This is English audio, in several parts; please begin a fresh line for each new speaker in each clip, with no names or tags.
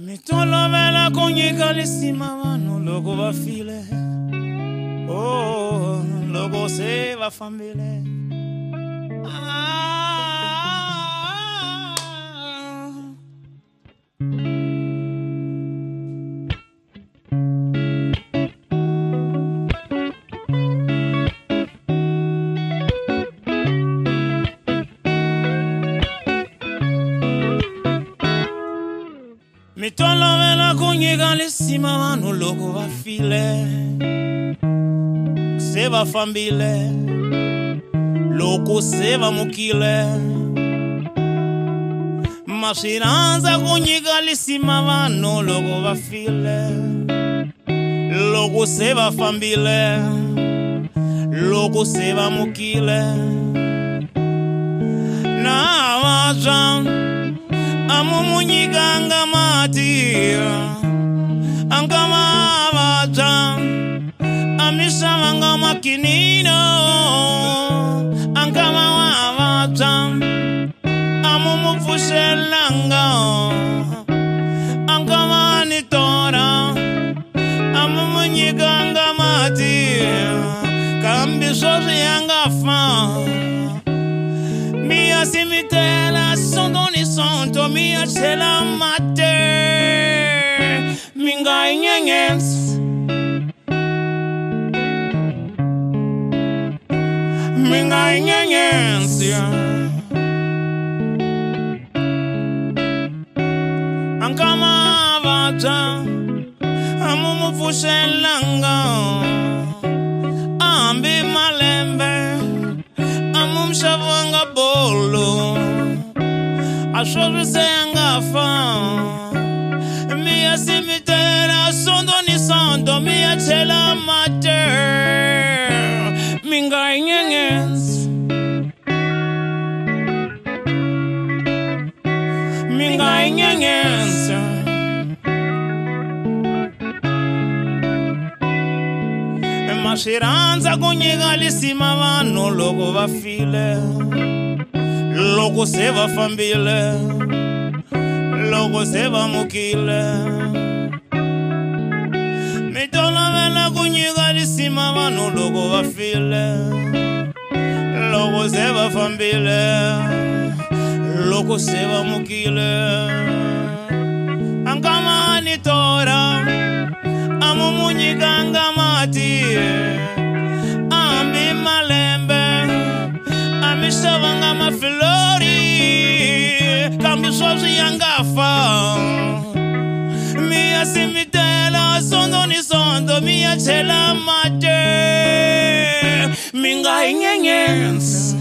Mi tolovela konyika lisima vanu loko va file. Oh, loko se va fambile. Mi tolovela konyika lisima vanu loko va file. Se va fambile, loko se va mukile. Ma shiranza konyika lisima vanu loko va file. Loko se va fambile, loko se va mukile. Na vaja amumunyika ngamati, angama vaja amisha ngama kinino, angama wavaja amumufushelanga, angama nitora amumunyika ngamati, kambishozi yangafa. Mia simitela sondoni santo, mia chela mate, minga inyengens. Minga inyengens, ankama vaja amumufushelanga, ambi malembe amumshavanga bolo, ashobise yangafa. Mia simitera sondoni santo, mia chela mate, minga inyengens, minga inyengens. Mashiranza konyika lisima vanu loko va file. Loko se va fambile, loko se va mukile. Mi tolovela konyika lisima vanu loko va file. Loko se va fambile, loko se va mukile. Angama nitora amumunyika ngamati, ambi malembe amishavanga mafilori, kambishozi yangafa. Mia simitela sondoni sondo, mia chela mate, minga inyengens,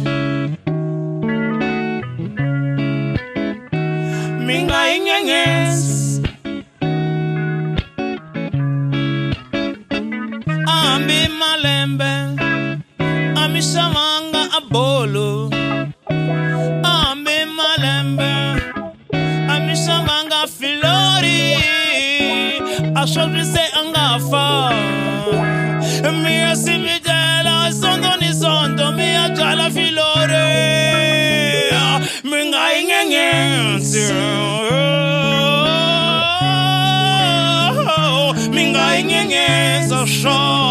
minga inyengens. Ambi malembe amishavanga abolo, ambi malembe amishavanga filori, ashobise angafa. Mia simitela sondoni sondo, mia jala filori, minga inyengens, minga inyengens asho.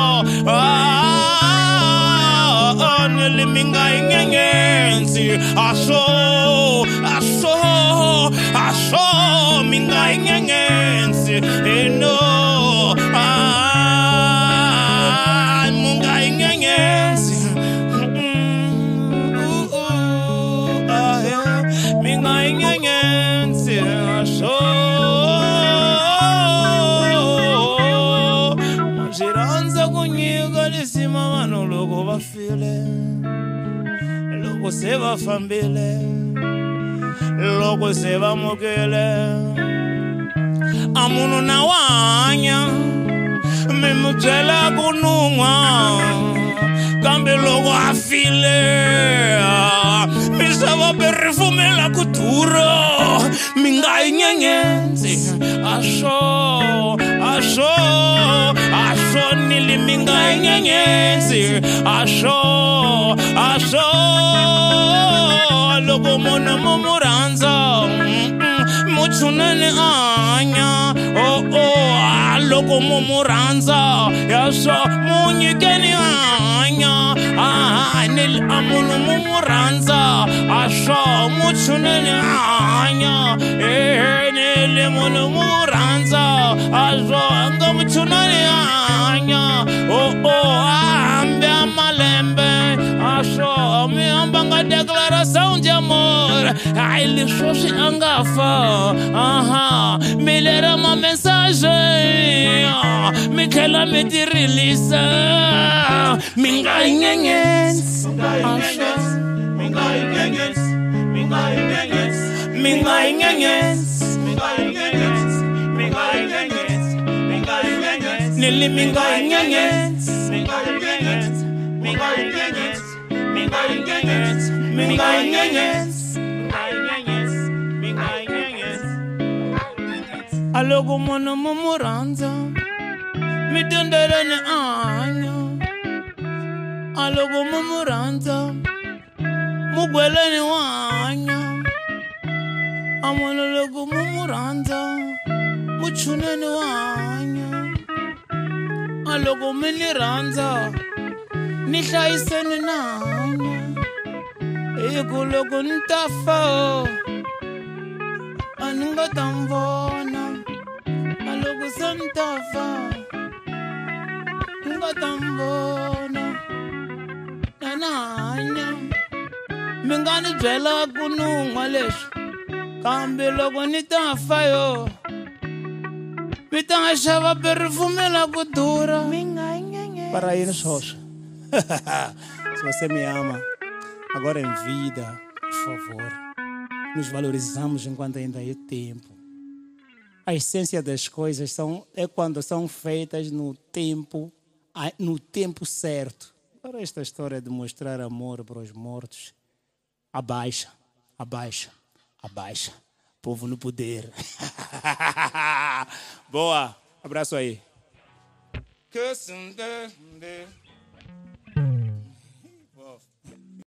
Nili minga inyengens asho, asho, asho, minga inyengens eno, minga inyengens, minga inyengens asho. Mashiranza konyika lisima vanu loko va file. Loko se va fambile, loko se va mukile. Amunu na wanya mimutela kunungwa, kambe loko afile. Misava perifumela kuturo, minga inyengens asho, asho, asho. Nili minga inyengens asho, asho. Loko mona mumuranza, muchunani anya oh oh loko mumuranza yasho munyikeni anya nil amunu mumuranza asho muchunani anya nil munu mumuranza asho anga muchunani anya oh oh ambia malembe asho mi ambanga declaração de amor ai lixo se angafa me lera uma mensagem me quela me dirilisa me ganhens me ganhens me ganhens me ganhens me ganhens me ganhens me ganhens nili me ganhens me ganhens me ganhens me ganhens me ganhens alogo mono mumuranza mi denderene anya alogo mumuranza mugweleni wanya amolo logo mumuranza muchuneni wanya alogo miniranza nihlayiseni nanya ikulogo ntafa aningatamvona alogo santafa ningatamvona nananya mingani byela kunungwa leswi kambe loko ni ta fa yo mi ta xava perfume la ku durha para yini swoswo se você me ama agora em vida por favor nos valorizamos enquanto ainda é tempo. A essência das coisas é quando são feitas no tempo certo. Agora esta história de mostrar amor para os mortos, abaixa. Povo no poder. Boa, abraço aí.